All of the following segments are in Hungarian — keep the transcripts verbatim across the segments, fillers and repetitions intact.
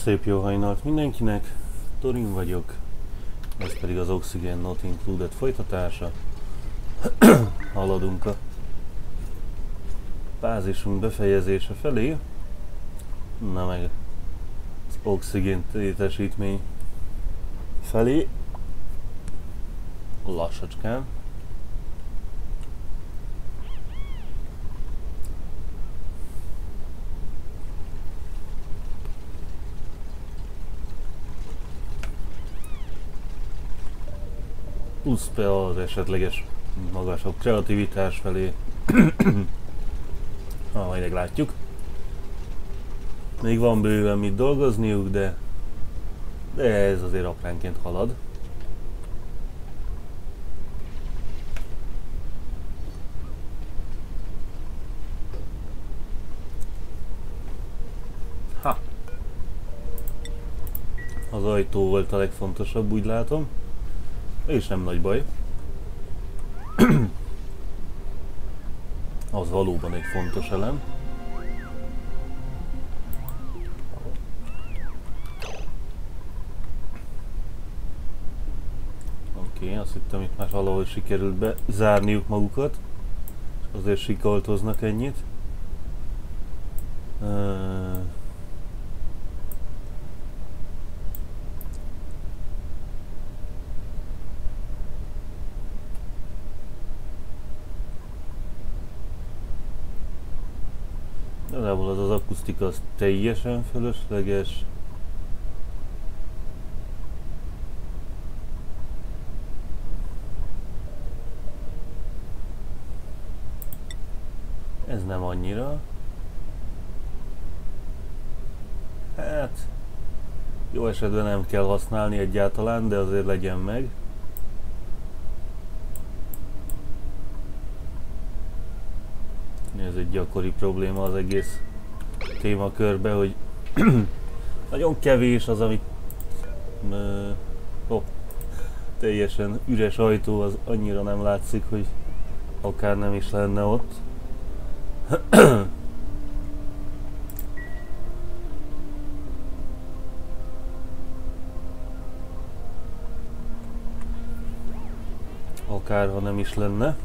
Szép jó hajnalt mindenkinek, Thorin vagyok, ez pedig az Oxygen Not Included folytatása. Haladunk a bázisunk befejezése felé, na meg az Oxygen létesítmény felé, lassacskán. Plusz be az esetleges magasabb kreativitás felé. Ha, majd meglátjuk. Még van bőven mit dolgozniuk, de, de ez azért apránként halad. Ha! Az ajtó volt a legfontosabb, úgy látom. És nem nagy baj. Az valóban egy fontos elem. Oké, okay, azt hittem itt már valahol sikerült bezárniuk magukat. És azért sikoltoznak ennyit. Uh... Igazából az az akusztika az teljesen fölösleges. Ez nem annyira. Hát jó esetben nem kell használni egyáltalán, de azért legyen meg. Ez egy gyakori probléma az egész témakörben, hogy nagyon kevés az, amit uh, oh, teljesen üres ajtó, az annyira nem látszik, hogy akár nem is lenne ott. Akár ha nem is lenne.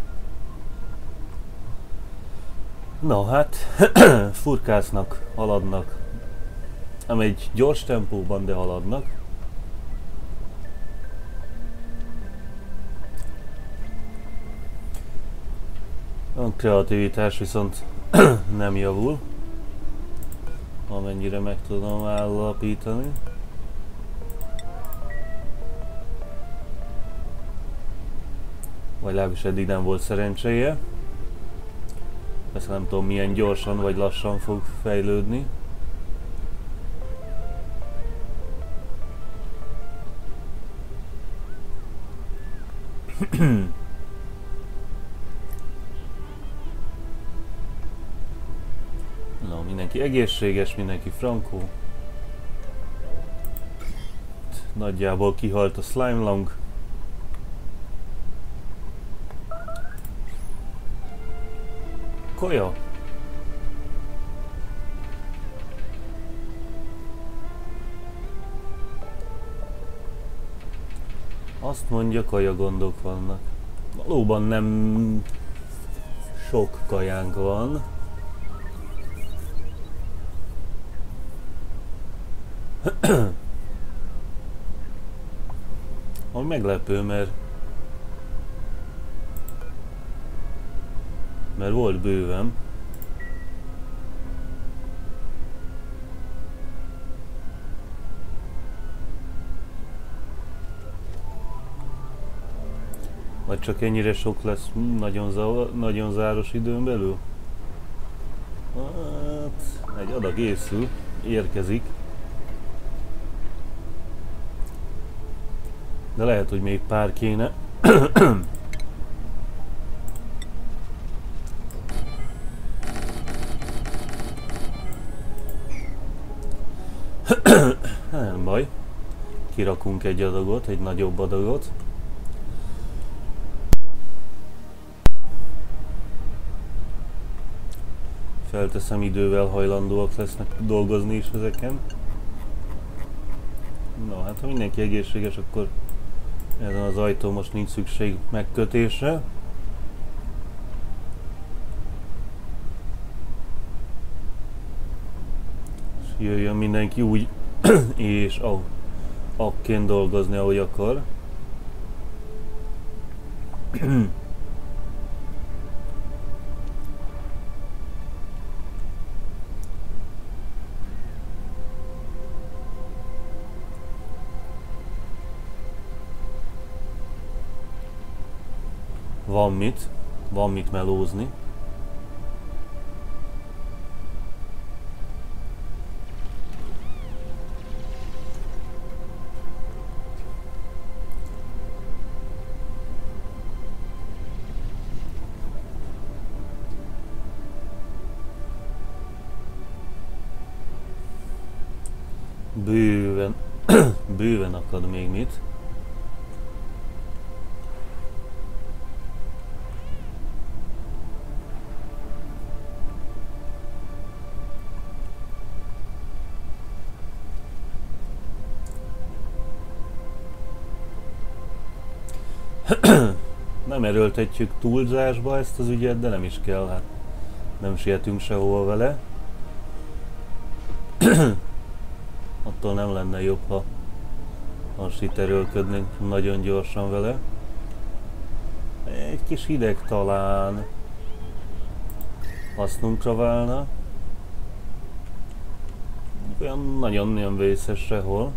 Na hát, furkásznak, haladnak, nem egy gyors tempóban, de haladnak. A kreativitás viszont nem javul, amennyire meg tudom állapítani. Vagy legalábbis eddig nem volt szerencséje. Ezt nem tudom, milyen gyorsan vagy lassan fog fejlődni. Na, mindenki egészséges, mindenki frankó. Nagyjából kihalt a slime long. Kolya. Azt mondja, kaja gondok vannak. Valóban nem sok kajánk van. Ami meglepő, mert mert volt bőven. Vagy csak ennyire sok lesz nagyon, zavar, nagyon záros időn belül? Hát, egy adag észül, érkezik. De lehet, hogy még pár kéne. Nem baj, kirakunk egy adagot, egy nagyobb adagot. Felteszem, idővel hajlandóak lesznek dolgozni is ezeken. No, hát ha mindenki egészséges, akkor ezen az ajtón most nincs szükség megkötésre. És jöjjön mindenki úgy és oh, akként dolgozni, ahogy akar. Van mit, van mit melózni. Bőven, bőven akad még mit. Nem erőltetjük túlzásba ezt az ügyet, de nem is kell, hát nem sietünk sehova vele. Attól nem lenne jobb, ha most itt erőlködnénk nagyon gyorsan vele. Egy kis hideg talán hasznunkra válna. Olyan nagyon-nagyon vészes sehol.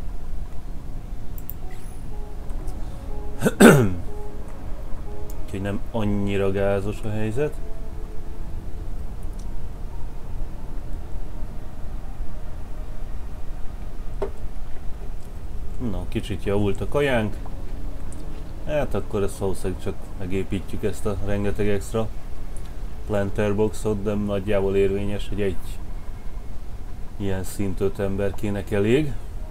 Úgyhogy nem annyira gázos a helyzet. Na, kicsit javult a kajánk. Hát akkor ezt valószínűleg csak megépítjük ezt a rengeteg extra planterboxot, de nagyjából érvényes, hogy egy ilyen szint öt emberkének elég.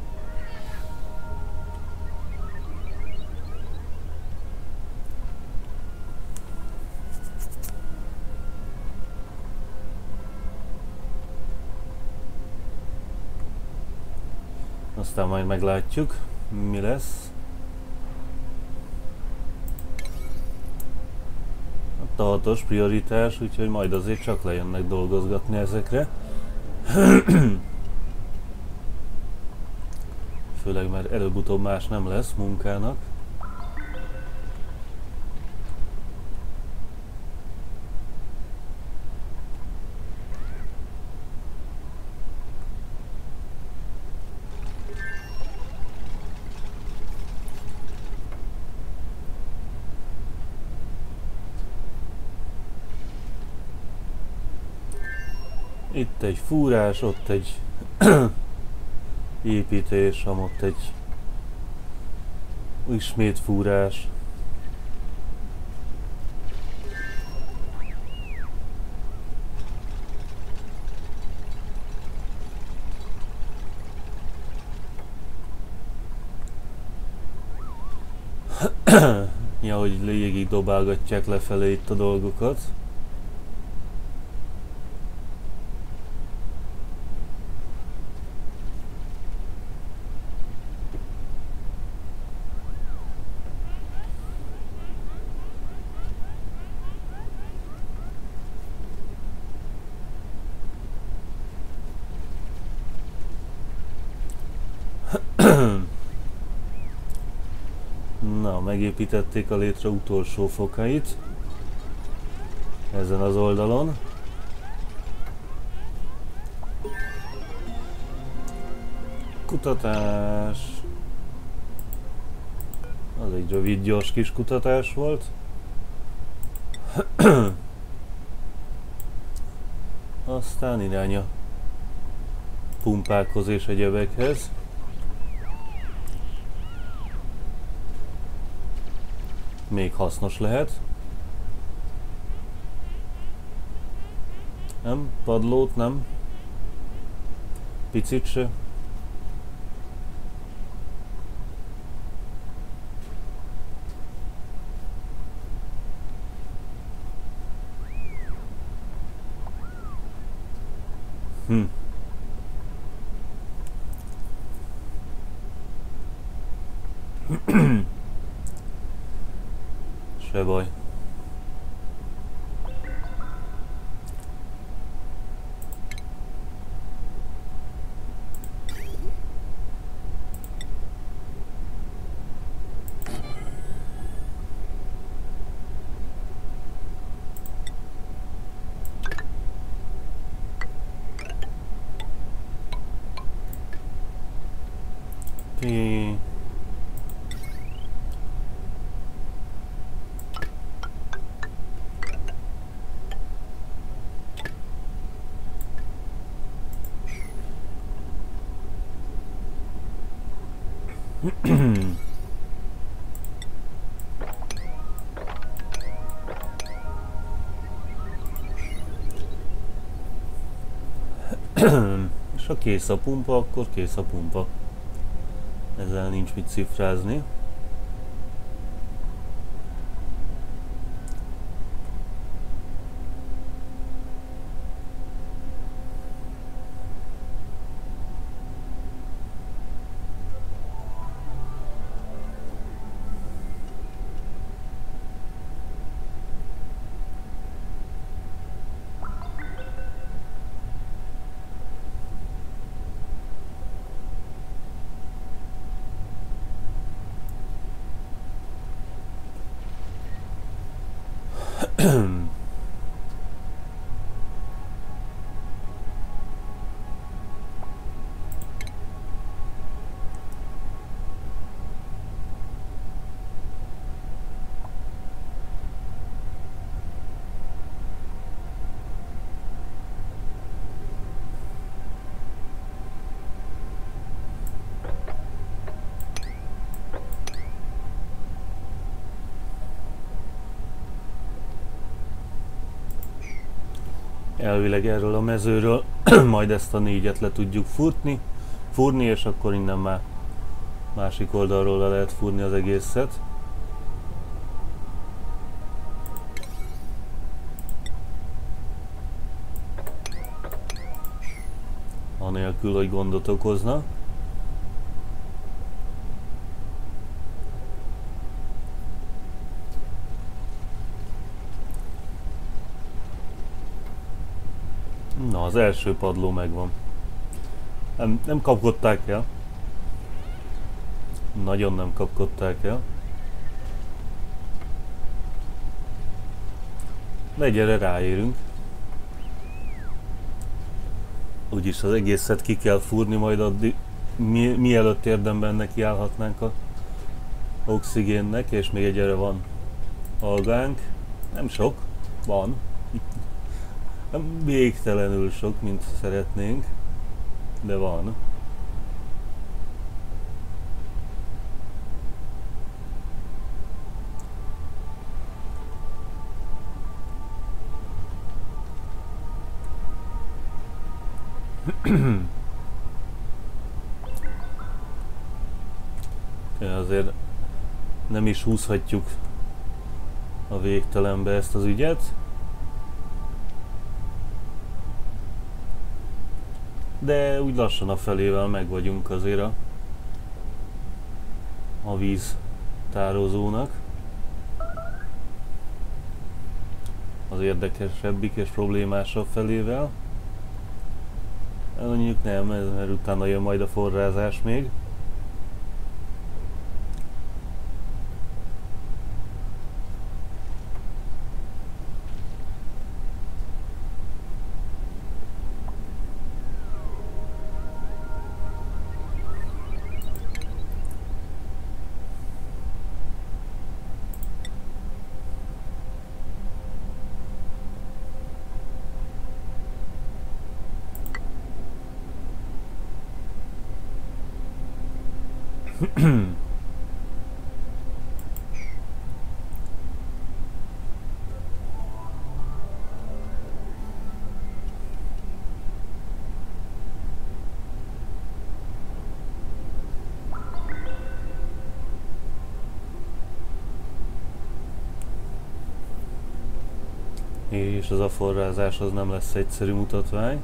Aztán majd meglátjuk, mi lesz. A hatos prioritás, úgyhogy majd azért csak lejönnek dolgozgatni ezekre. Főleg mert előbb-utóbb más nem lesz munkának. Itt egy fúrás, ott egy építés, amott egy ismét fúrás. Ja, hogy légig dobálgatják lefelé itt a dolgokat. Na, megépítették a létre utolsó fokait ezen az oldalon. Kutatás. Az egy rövid, gyors kis kutatás volt. Aztán irány a pumpákhoz és egyebekhez. Még hasznos lehet. Nem? Padlót nem? Picit se. Hm. Se baj. Okay. És ha kész a pumpa, akkor kész a pumpa. Ezzel nincs mit cifrázni. Elvileg erről a mezőről majd ezt a négyet le tudjuk furni, fúrni, és akkor innen már másik oldalról le lehet fúrni az egészet. Anélkül, hogy gondot okozna. Na, az első padló megvan. Nem, nem kapkodták el. Nagyon nem kapkodták el. De egyre ráérünk. Úgyis az egészet ki kell fúrni, majd addig, mi, mielőtt érdemben nekiállhatnánk a oxigénnek, és még egyre van algánk. Nem sok, van. Nem végtelenül sok, mint szeretnénk, de van. Azért nem is húzhatjuk a végtelenbe ezt az ügyet. De úgy lassan a felével meg vagyunk azért a, a víz tározónak. Az érdekesebbik és problémásabb felével. Mondjuk nem, mert utána jön majd a forrázás még. És az a forrázás az nem lesz egyszerű mutatvány.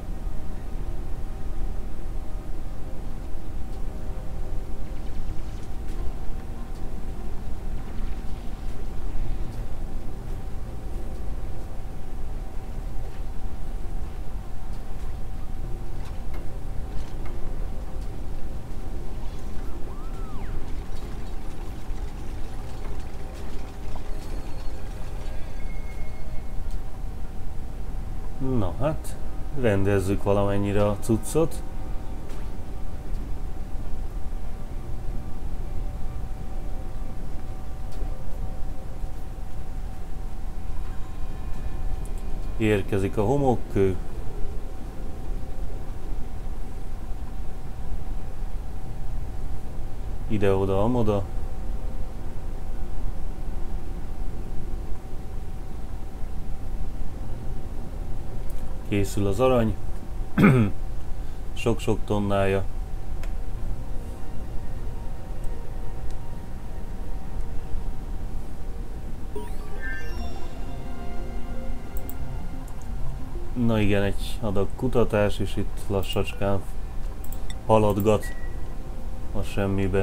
Na hát, rendezzük valamennyire a cuccot. Érkezik a homokkő. Ide-oda, amoda. Készül az arany. Sok-sok tonnája. Na igen, egy adag kutatás, és itt lassacskán haladgat a semmibe.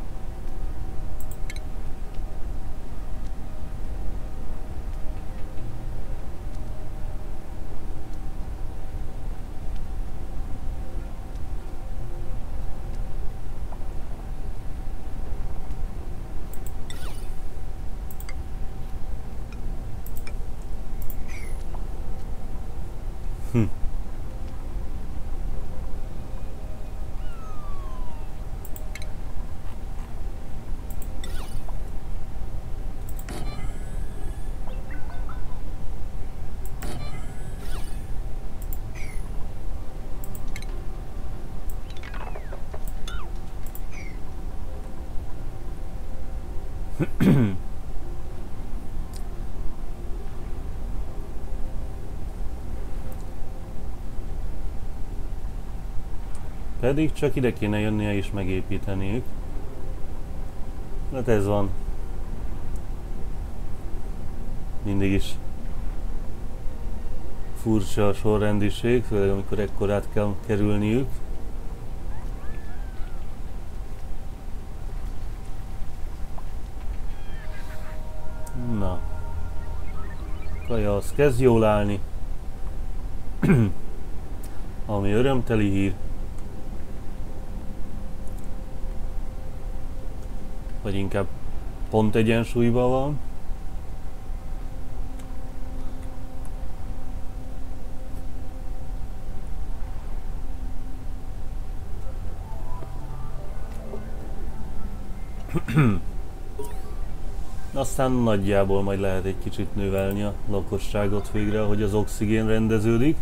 Hm. Pedig csak ide kéne jönnie és megépíteniük. Hát ez van. Mindig is furcsa a sorrendiség, főleg amikor ekkorát kell kerülniük. Na. Kaja, az kezd jól állni. Ami örömteli hír. Vagy inkább pont egyensúlyban van. Aztán nagyjából majd lehet egy kicsit növelni a lakosságot végre, hogy az oxigén rendeződik.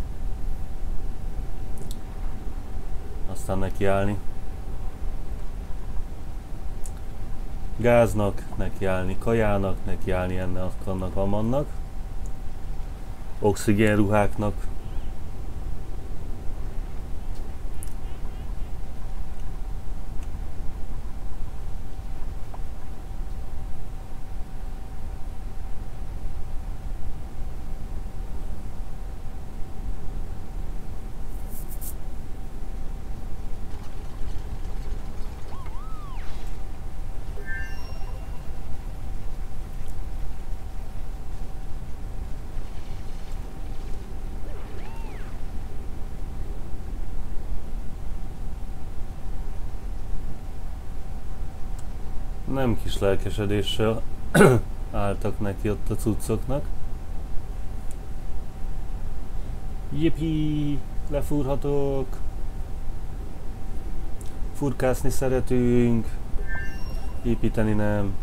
Aztán nekiállni gáznak, nekiállni kajának, nekiállni ennek, annak, amannak, oxigénruháknak. Nem kis lelkesedéssel álltak neki ott a cuccoknak. Jippi! Lefúrhatok! Furkászni szeretünk! Építeni nem.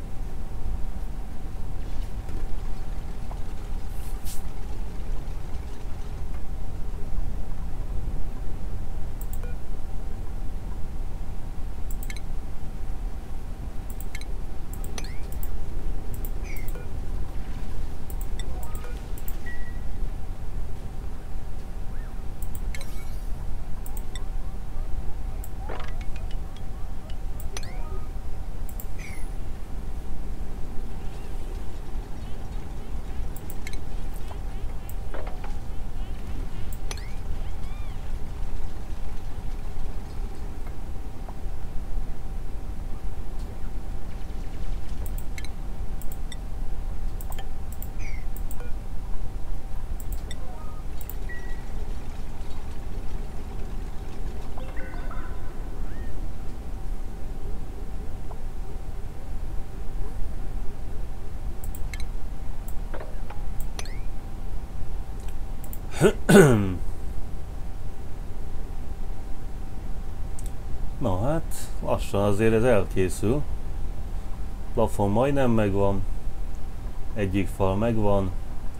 Na hát, lassan azért ez elkészül. Plafon majdnem megvan. Egyik fal megvan.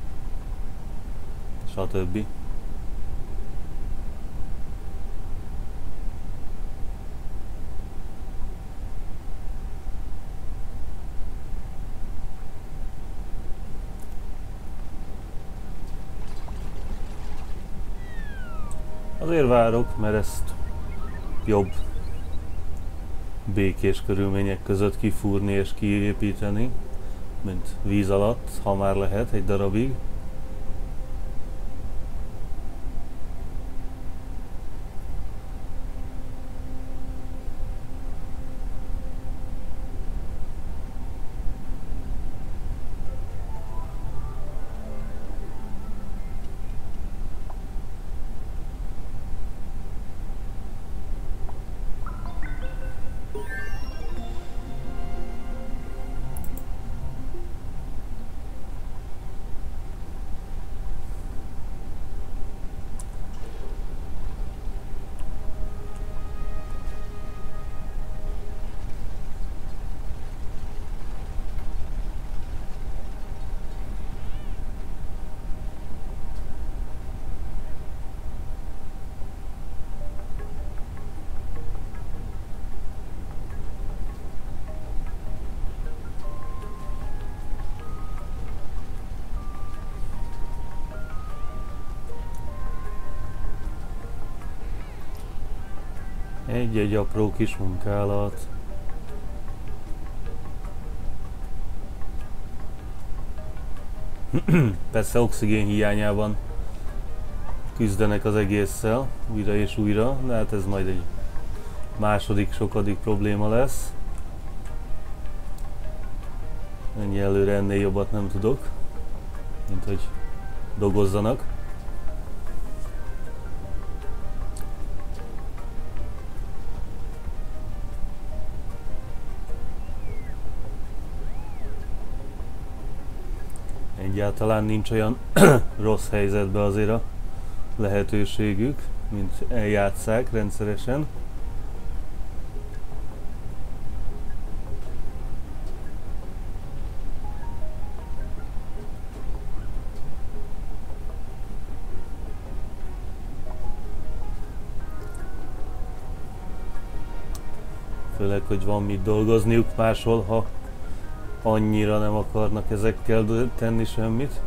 Stb. Azért várok, mert ezt jobb békés körülmények között kifúrni és kiépíteni, mint víz alatt, ha már lehet egy darabig. Egy-egy apró kis munkálat. Persze oxigén hiányában küzdenek az egésszel újra és újra, de hát ez majd egy második, sokadik probléma lesz. Egyelőre ennél jobbat nem tudok, mint hogy dolgozzanak. Egyáltalán nincs olyan rossz helyzetben azért a lehetőségük, mint eljátsszák rendszeresen. Főleg, hogy van mit dolgozniuk máshol, ha annyira nem akarnak ezekkel tenni semmit.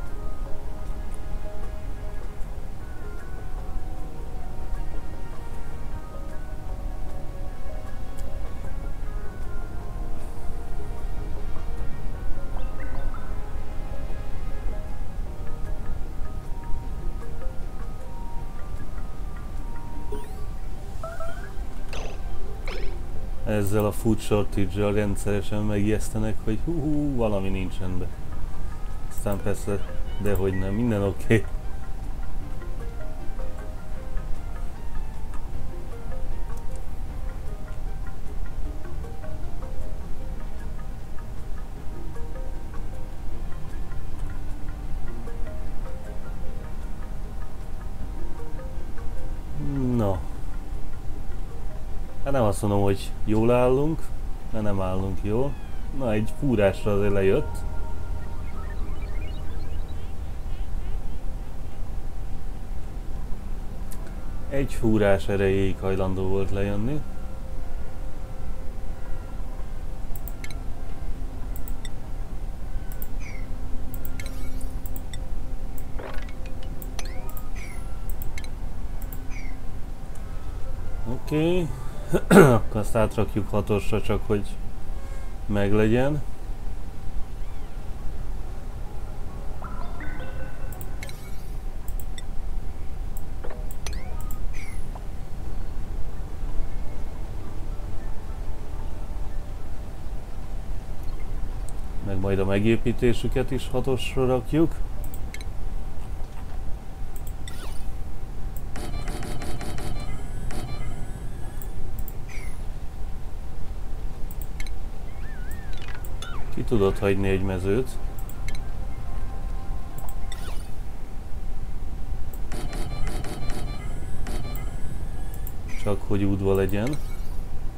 Ezzel a food shortage-al rendszeresen megijesztenek, hogy hú, hú, valami nincs rendben. Aztán persze, dehogy nem, minden oké. Okay. No. Hát nem azt mondom, hogy jól állunk, mert nem állunk jól. Na, egy fúrásra azért lejött. Egy fúrás erejéig hajlandó volt lejönni. Oké. Okay. Akkor azt átrakjuk hatosra, csak hogy meglegyen. Meg majd a megépítésüket is hatosra rakjuk. Ki tudod hagyni egy mezőt? Csak hogy útba legyen.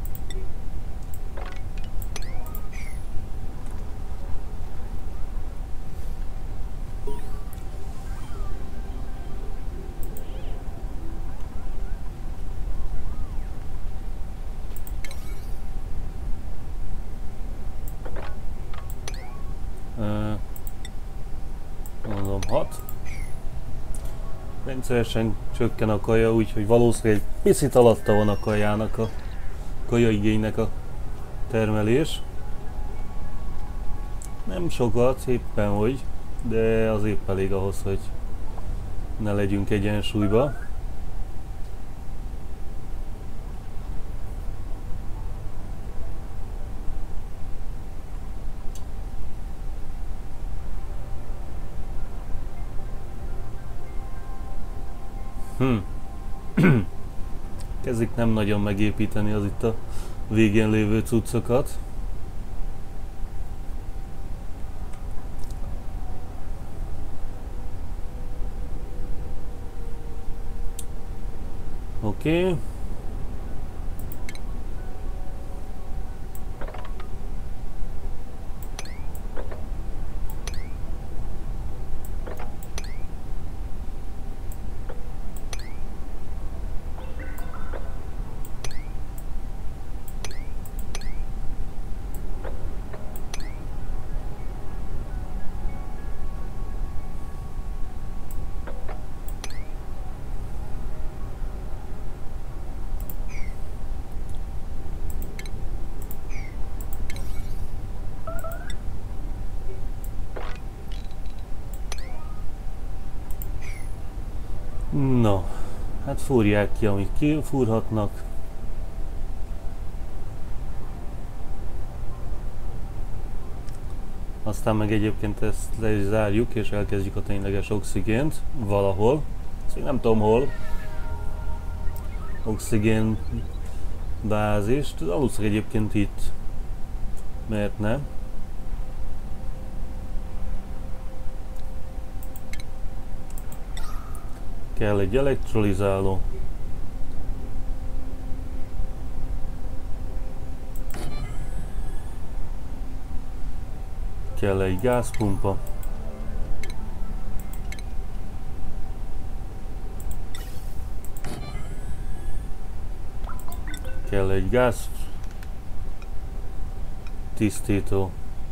rendszeresen csökken a kaja, úgyhogy valószínűleg egy picit alatta van a kajának, a kajaigénynek a termelés. Nem sokat, éppen hogy, de az épp elég ahhoz, hogy ne legyünk egyensúlyba. Hm. Kezdik nem nagyon megépíteni az itt a végén lévő cuccokat. Oké. Okay. No, hát fúrják ki, amit kifúrhatnak. Aztán meg egyébként ezt le is zárjuk, és elkezdjük a tényleges oxigént valahol. Ezt még nem tudom hol. Oxigén bázist. Valószínűleg egyébként itt. Miért ne? Kell egy elektrolizáló. Kell egy gázpumpa. Kell egy gáz tisztító.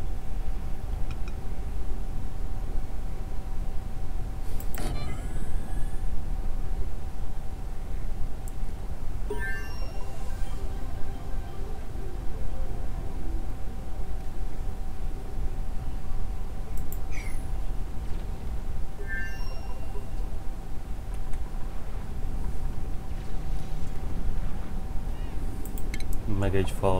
Meg egy fal.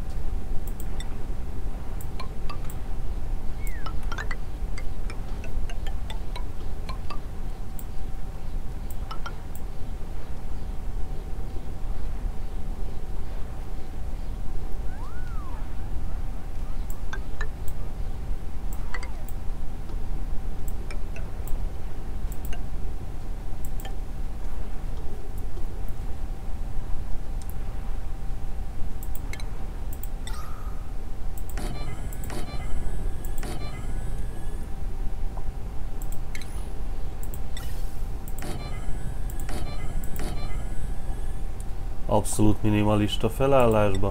Abszolút minimalista felállásba.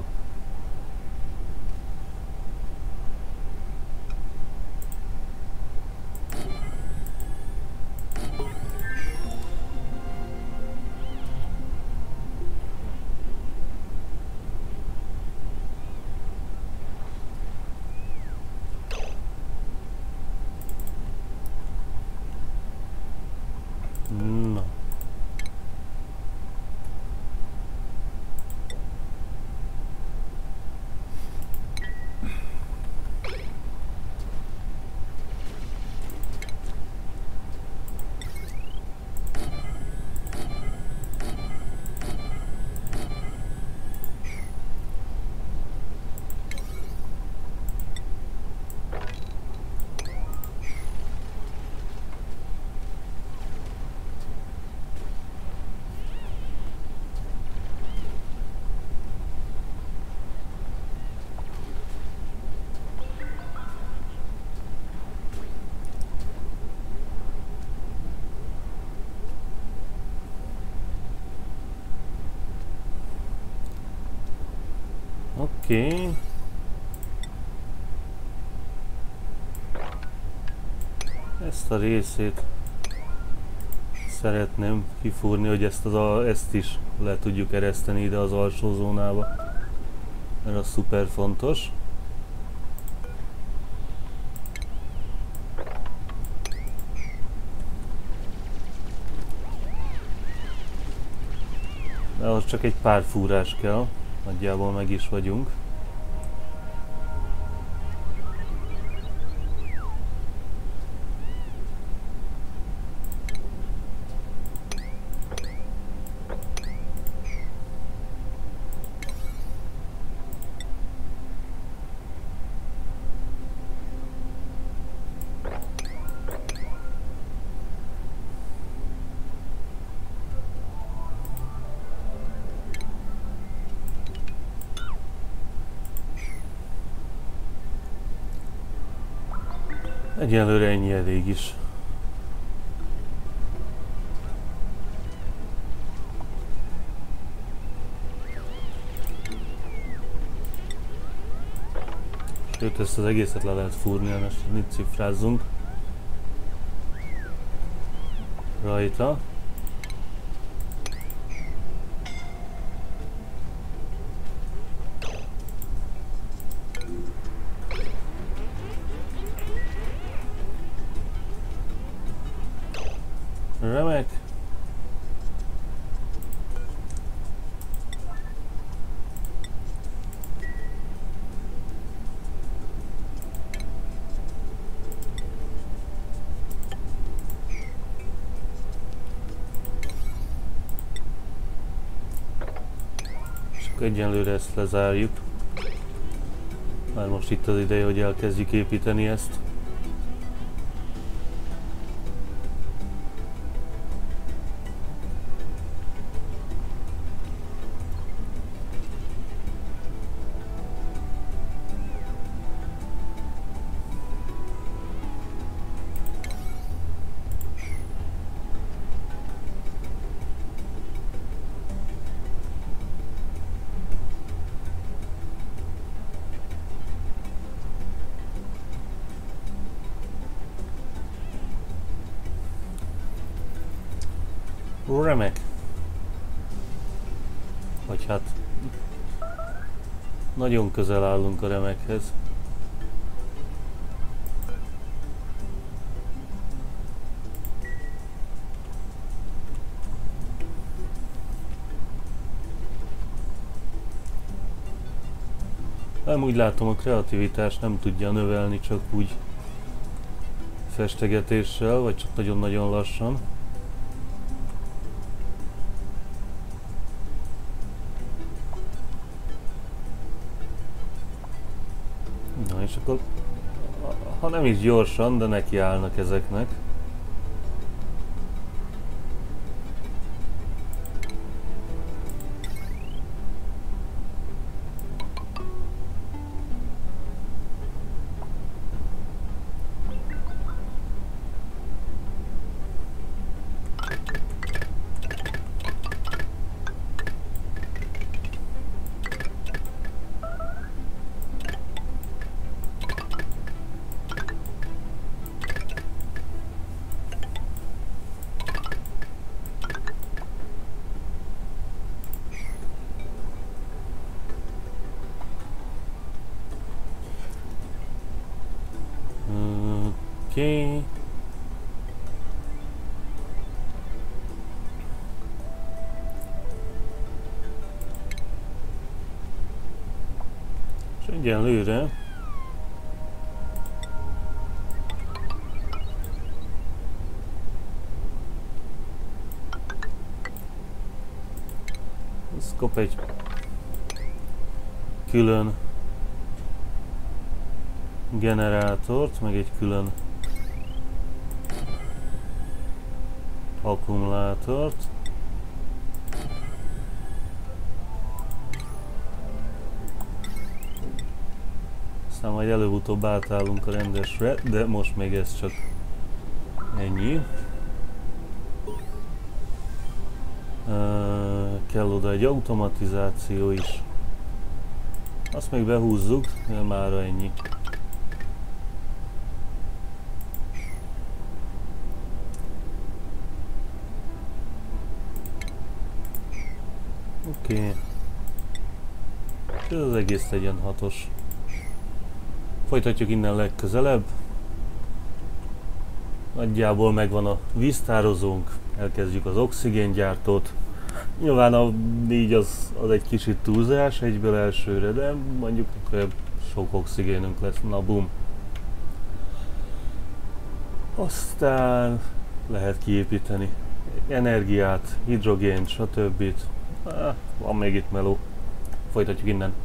Na. Oké. Okay. Ezt a részét szeretném kifúrni, hogy ezt, az a, ezt is le tudjuk ereszteni ide az alsó zónába, mert az szuper fontos. De az csak egy pár fúrás kell, nagyjából meg is vagyunk. Egyelőre ennyi elég is. Sőt, ezt az egészet le lehet fúrni, most mit cifrázzunk rajta. Remek. És akkor egyenlőre ezt lezárjuk. Már most itt az ideje, hogy elkezdjük építeni ezt. Remek. Vagy hát nagyon közel állunk a remekhez. Nem úgy látom, a kreativitást nem tudja növelni, csak úgy festegetéssel, vagy csak nagyon-nagyon lassan. Na és akkor, ha nem is gyorsan, de nekiállnak ezeknek. Oké. És egyenlőre ez kap egy külön generátort, meg egy külön akkumulátort. Aztán majd előbb-utóbb átállunk a rendesre, de most még ez csak ennyi. Uh, kell oda egy automatizáció is. Azt még behúzzuk, de mára ennyi. Oké. Okay. Ez az egész legyen hatos. Folytatjuk innen legközelebb. Nagyjából megvan a víztározónk, elkezdjük az oxigéngyártót. Nyilván a négy az, az egy kicsit túlzás egyből elsőre, de mondjuk sok oxigénünk lesz, na bum. Aztán lehet kiépíteni energiát, hidrogént, stb. Ah, van még itt meló. Folytatjuk innen.